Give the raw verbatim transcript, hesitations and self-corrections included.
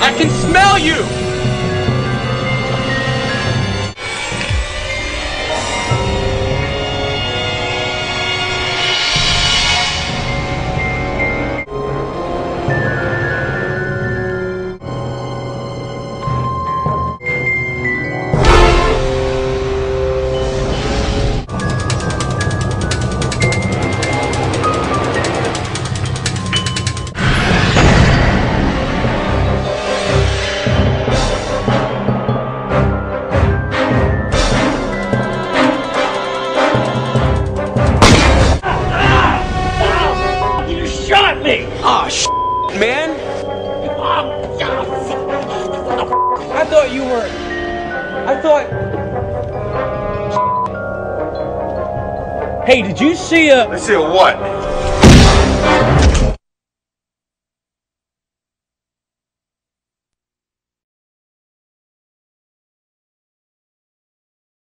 I can smell you! Aw, oh, shit, man! I thought you were... I thought... Hey, did you see a... I see a what?